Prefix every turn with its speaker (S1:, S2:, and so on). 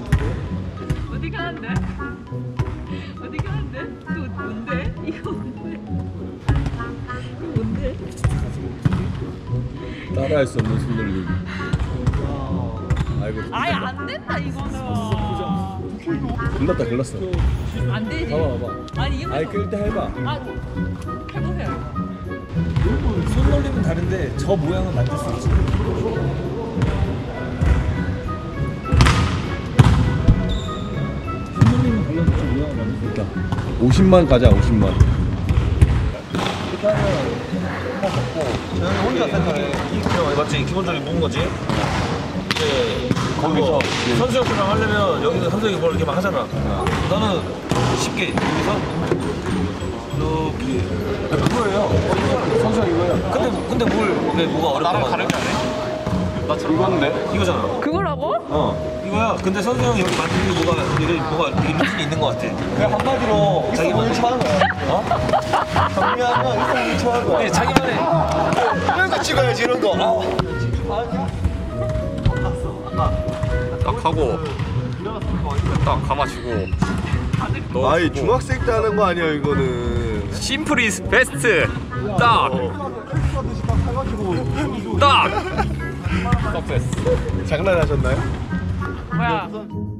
S1: 어디 가는데? 어디 가는데? 또 뭔데? 이거 뭔데? 이거 뭔데?
S2: 따라할 수 없는 손놀림. 아이고.
S1: 아예 안 된다 이거는.
S2: 글렀다 글렀어.
S1: 안 되지.
S2: 봐봐.
S1: 아니 이거.
S2: 아이 끌 때 해봐.
S1: 아 해보세요.
S3: 손놀림은 다른데 저 모양은 만들 수 있지. 손놀림은 골라서 저 모양을 만들 수 있다.
S2: 50만 가자 50만.
S3: 저는 혼자 생각해.
S4: 맞지? 기본적인 모은 거지? 이제 거기서 선수 형이랑 하려면 여기는 선수 형이 뭘 이렇게 막 하잖아. 나는 쉽게 여기서 이렇게.
S2: 그거예요. 선수 이거야.
S4: 근데 왜 뭐가 어렵다? 나랑 다르게 안 해? 나 이건데? 이거잖아.
S1: 그거라고?
S4: 이거야. 근데 선수 형이 여기 만드는 게 뭐가 이렇게 루틴이 있는 것 같아.
S3: 그냥 한마디로
S4: 자기만
S3: 일상을 하는 거야. 정리하면 일상을 처하는 거야.
S4: 네, 자기만의
S3: 이런 거 찍어야지 이런 거.
S5: 딱 하고 딱 감아주고
S2: 아이 중학생 때 하는 거 아니야 이거는.
S5: 심플 이즈 베스트 딱 석세스.
S2: 장난하셨나요?
S1: 뭐야?